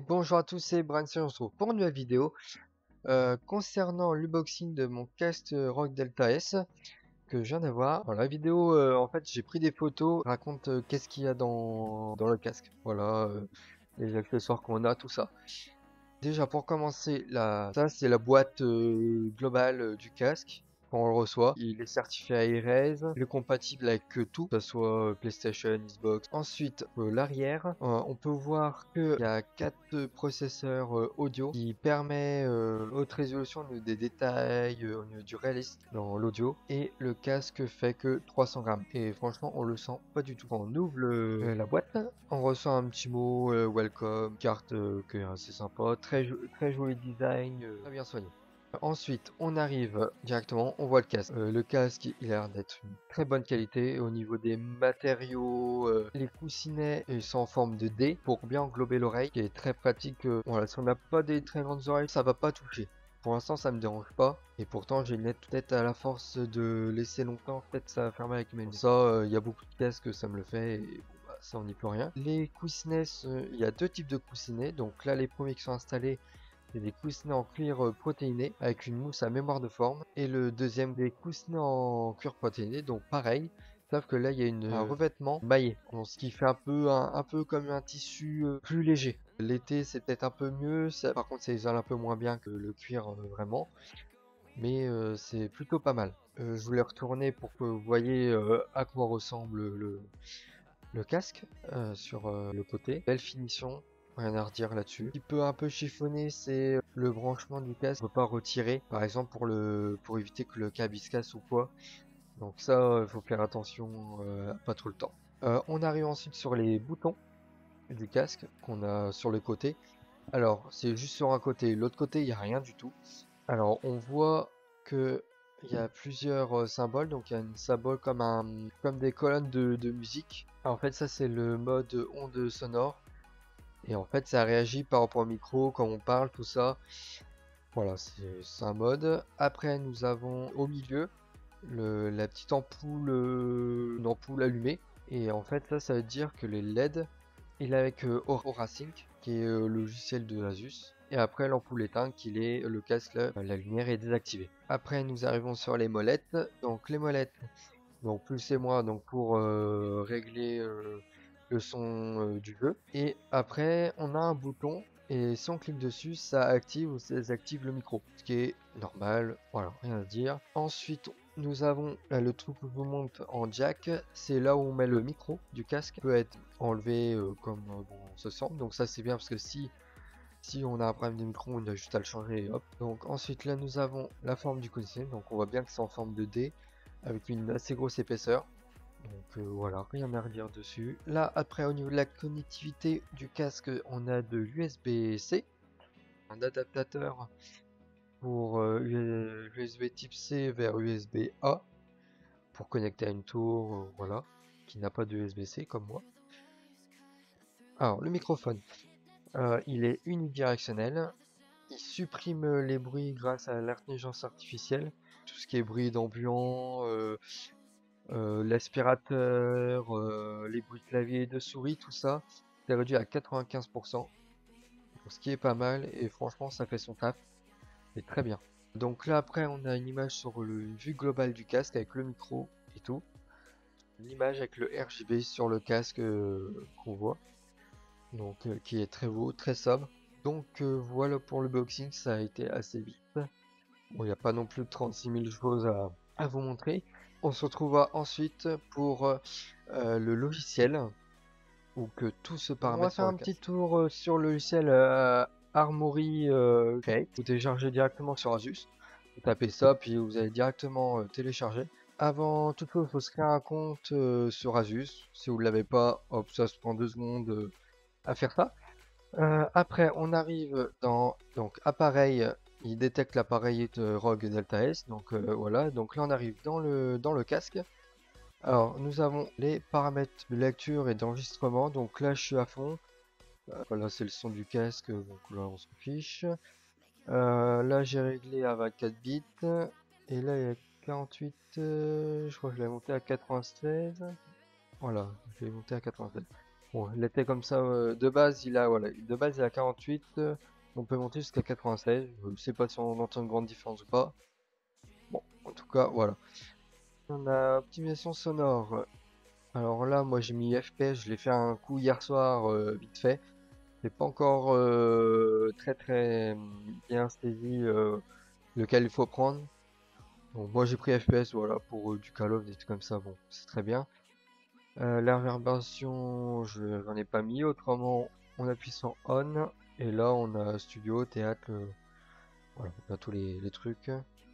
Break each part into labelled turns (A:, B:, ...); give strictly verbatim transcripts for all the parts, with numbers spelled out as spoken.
A: Bonjour à tous, c'est Branson, on se retrouve pour une nouvelle vidéo euh, concernant l'unboxing de mon casque Rogue Delta S que je viens d'avoir. Dans la vidéo, euh, en fait, j'ai pris des photos, raconte euh, qu'est-ce qu'il y a dans, dans le casque. Voilà, euh, les accessoires qu'on a, tout ça. Déjà, pour commencer, la... ça c'est la boîte euh, globale euh, du casque. Quand on le reçoit, il est certifié à iRes, il est compatible avec euh, tout, que ce soit euh, PlayStation, Xbox. Ensuite, euh, l'arrière, euh, on peut voir qu'il y a quatre processeurs euh, audio qui permet euh, haute résolution au niveau des détails, euh, au niveau du réalisme dans l'audio. Et le casque fait que trois cents grammes. Et franchement, on le sent pas du tout. Quand on ouvre le, euh, la boîte, on ressent un petit mot euh, welcome, carte euh, qui est assez sympa, très, jo- très joli design, euh, très bien soigné. Ensuite, on arrive directement, on voit le casque. Euh, le casque, il a l'air d'être une très bonne qualité. Au niveau des matériaux, euh, les coussinets ils sont en forme de D pour bien englober l'oreille, qui est très pratique. euh, voilà, si on n'a pas des très grandes oreilles, ça va pas toucher. Pour l'instant, ça me dérange pas. Et pourtant, j'ai une lettre peut-être à la force de laisser longtemps, peut-être ça va fermer avec mes mains. Ça, euh, il y a beaucoup de casques, ça me le fait. Et bon, bah, ça, on n'y peut rien. Les coussinets, euh, il y a deux types de coussinets. Donc là, les premiers qui sont installés, c'est des coussinets en cuir euh, protéiné avec une mousse à mémoire de forme. Et le deuxième, des coussinets en cuir protéiné, donc pareil. Sauf que là, il y a une, un revêtement maillé, donc ce qui fait un peu, un, un peu comme un tissu euh, plus léger. L'été, c'est peut-être un peu mieux. Ça, par contre, ça isole un peu moins bien que le cuir euh, vraiment. Mais euh, c'est plutôt pas mal. Euh, je voulais retourner pour que vous voyez euh, à quoi ressemble le, le casque euh, sur euh, le côté. Belle finition, rien à redire là-dessus. Ce qui peut un peu chiffonner, c'est le branchement du casque. On peut pas retirer, par exemple pour le pour éviter que le câble il se casse ou quoi. Donc ça, il faut faire attention, euh, pas trop le temps. Euh, on arrive ensuite sur les boutons du casque qu'on a sur le côté. Alors c'est juste sur un côté, l'autre côté il n'y a rien du tout. Alors on voit que il y a plusieurs euh, symboles, donc il y a une symbole comme un comme des colonnes de, de musique. En fait ça c'est le mode onde sonore et en fait ça réagit par rapport au micro quand on parle tout ça. Voilà, c'est c'est un mode. Après nous avons au milieu le, la petite ampoule, euh, une ampoule allumée et en fait ça ça veut dire que les L E D il est avec euh, Aura Sync, qui est euh, le logiciel de Asus. Et après l'ampoule éteinte, qu'il est le casque, là, la lumière est désactivée. Après nous arrivons sur les molettes. Donc les molettes, donc plus et moins donc pour euh, régler euh, le son euh, du jeu. Et après on a un bouton et si on clique dessus, ça active ou ça désactive le micro, ce qui est normal. Voilà, rien à dire. Ensuite nous avons là, le truc que je vous montre en jack, c'est là où on met le micro du casque. Il peut être enlevé euh, comme euh, bon, on se sent. Donc ça c'est bien parce que si si on a un problème de micro, on a juste à le changer et hop. Donc ensuite là nous avons la forme du coussinet. Donc on voit bien que c'est en forme de D avec une assez grosse épaisseur. Donc euh, voilà, rien à redire dessus. Là après au niveau de la connectivité du casque, on a de l'U S B-C, un adaptateur pour euh, U S B type C vers U S B-A pour connecter à une tour, euh, voilà, qui n'a pas de U S B-C comme moi. Alors le microphone, euh, il est unidirectionnel. Il supprime les bruits grâce à l'intelligence artificielle. Tout ce qui est bruit d'ambiant, euh, euh, l'aspirateur, euh, les bruits de clavier et de souris, tout ça, c'est réduit à quatre-vingt-quinze pour cent. Donc, ce qui est pas mal et franchement ça fait son taf. C'est très bien. Donc là après on a une image sur le, une vue globale du casque avec le micro et tout. Une image avec le R G B sur le casque euh, qu'on voit. Donc euh, qui est très beau, très sobre. Donc euh, voilà pour le boxing, ça a été assez vite. Bon, il n'y a pas non plus trente-six mille choses à, à vous montrer. On se retrouvera ensuite pour euh, euh, le logiciel, où que tout se paramètre. On va faire un petit tour euh, sur le logiciel euh, Armory euh, Create. Vous téléchargez directement sur Asus. Vous tapez ça, puis vous allez directement euh, télécharger. Avant toute chose, il faut se créer un compte euh, sur Asus. Si vous ne l'avez pas, hop, ça se prend deux secondes euh, à faire ça. Euh, après, on arrive dans donc appareil. Il détecte l'appareil de Rogue Delta S. Donc euh, voilà. Donc là, on arrive dans le dans le casque. Alors, nous avons les paramètres de lecture et d'enregistrement. Donc là, je suis à fond. Euh, voilà, c'est le son du casque. Donc là, on s'en fiche. Euh, là, j'ai réglé à vingt-quatre bits. Et là, il y a quarante-huit. euh, je crois que je l'ai monté à quatre-vingt-seize. Voilà, je l'ai monté à quatre-vingt-seize. Bon, il était comme ça euh, de base, il a voilà, de base il a quarante-huit, euh, on peut monter jusqu'à quatre-vingt-seize. Je sais pas si on entend une grande différence ou pas. Bon, en tout cas, voilà. On a optimisation sonore. Alors là, moi j'ai mis F P S, je l'ai fait un coup hier soir, euh, vite fait. J'ai pas encore euh, très très bien saisi euh, lequel il faut prendre. Donc moi j'ai pris F P S, voilà, pour euh, du Call of, des trucs comme ça, bon, c'est très bien. Euh, la réverbération, je j'en ai pas mis, autrement on appuie sur On, et là on a studio, théâtre, euh, voilà, on a tous les, les trucs.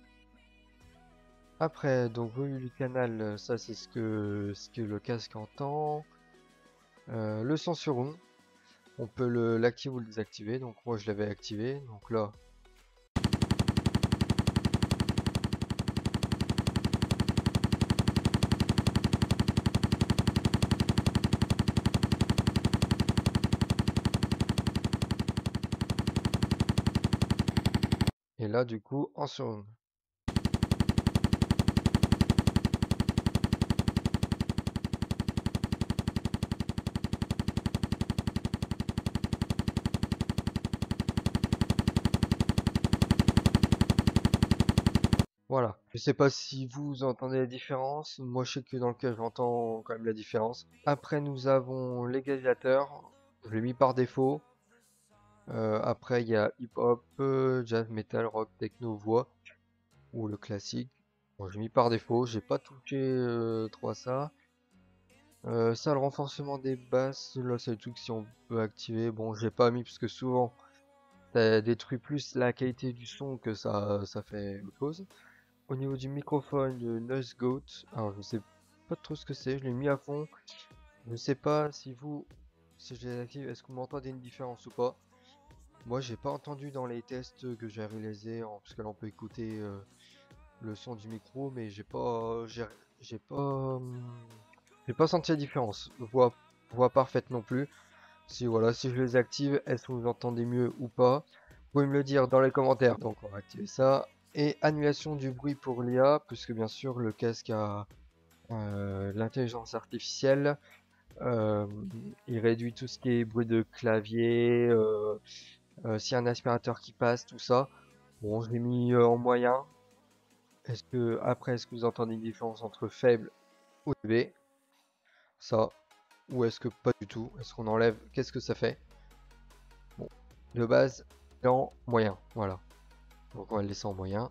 A: Après, donc volume du canal, euh, ça c'est ce que, ce que le casque entend. Euh, le son sur on, on peut le l'activer ou le désactiver, donc moi je l'avais activé, donc là. Et là du coup en sur on. Voilà. Je sais pas si vous entendez la différence. Moi, je sais que dans le cas, j'entends quand même la différence. Après, nous avons l'égalisateur. Je l'ai mis par défaut. Euh, après, il y a hip-hop, euh, jazz, metal, rock, techno, voix ou le classique. Bon, j'ai mis par défaut. J'ai pas touché euh, trop à ça. Euh, ça, le renforcement des basses. Là, c'est le truc si on peut activer. Bon, j'ai pas mis parce que souvent, ça détruit plus la qualité du son que ça, ça fait autre chose. Au niveau du microphone de Noise Goat, alors je sais pas trop ce que c'est, je l'ai mis à fond. Je sais pas si vous, si je les active, est-ce que vous m'entendez une différence ou pas. Moi j'ai pas entendu dans les tests que j'ai réalisés, en- parce que là on peut écouter euh, le son du micro, mais j'ai pas, j'ai j'ai pas, hum, j'ai pas senti la différence. Voix, voix parfaite non plus. Si voilà, si je les active, est-ce que vous entendez mieux ou pas? Vous pouvez me le dire dans les commentaires. Donc on va activer ça. Et annulation du bruit pour l'I A, puisque bien sûr le casque a euh, l'intelligence artificielle. Euh, il réduit tout ce qui est bruit de clavier, euh, euh, s'il y a un aspirateur qui passe, tout ça. Bon, je l'ai mis euh, en moyen. Est-ce que après, est-ce que vous entendez une différence entre faible ou élevé? Ça. Ou est-ce que pas du tout? Est-ce qu'on enlève? Qu'est-ce que ça fait? Bon, de base, en moyen. Voilà. Donc on va le laisser en moyen.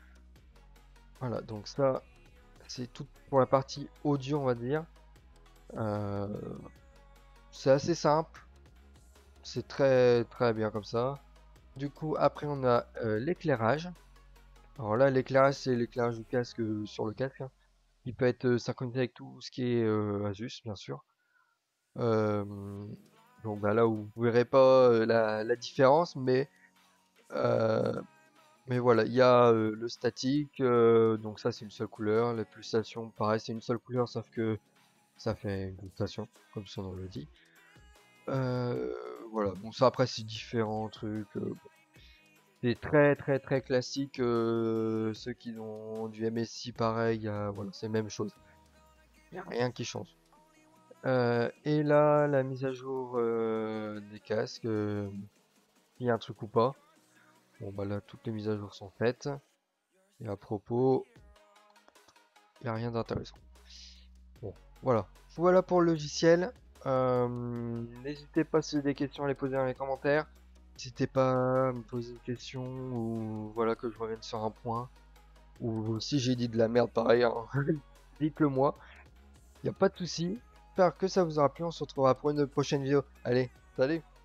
A: Voilà, donc ça, c'est tout pour la partie audio, on va dire. Euh, c'est assez simple. C'est très très bien comme ça. Du coup, après on a euh, l'éclairage. Alors là, l'éclairage, c'est l'éclairage du casque euh, sur le casque, hein. Il peut être euh, synchronisé avec tout ce qui est euh, Asus, bien sûr. Euh, donc bah, là, vous verrez pas euh, la, la différence, mais euh, mais voilà, il y a euh, le statique, euh, donc ça c'est une seule couleur. La pulsation, pareil, c'est une seule couleur, sauf que ça fait une pulsation, comme son nom le dit. Euh, voilà, bon ça après c'est différents trucs. euh, bon. C'est très très très classique. euh, ceux qui ont du M S I pareil, euh, voilà, c'est la même chose. Il n'y a rien qui change. Euh, et là, la mise à jour euh, des casques, euh, il y a un truc ou pas. Bon bah là, toutes les mises à jour sont faites. Et à propos, il n'y a rien d'intéressant. Bon, voilà. Voilà pour le logiciel. Euh, n'hésitez pas si vous avez des questions à les poser dans les commentaires. N'hésitez pas à me poser une question ou voilà que je revienne sur un point. Ou si j'ai dit de la merde pareil, hein, dites-le moi. Il n'y a pas de souci. J'espère que ça vous aura plu. On se retrouvera pour une prochaine vidéo. Allez, salut!